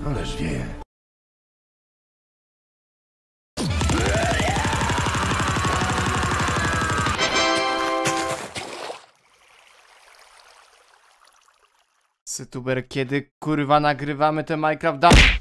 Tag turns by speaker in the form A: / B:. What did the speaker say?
A: Ależ wie.
B: Sytuber, kiedy kurwa nagrywamy te Minecraft?